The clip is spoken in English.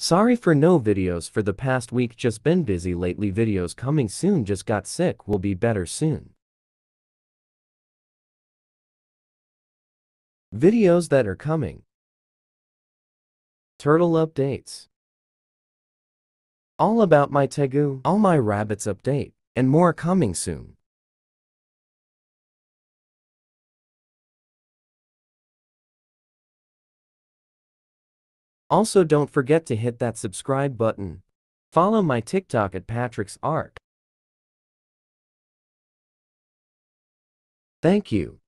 Sorry for no videos for the past week, just been busy lately. Videos coming soon, just got sick, will be better soon. Videos that are coming. Turtle updates. All about my Tegu, all my rabbits update, and more coming soon. Also don't forget to hit that subscribe button. Follow my TikTok at Patrick's Arc. Thank you.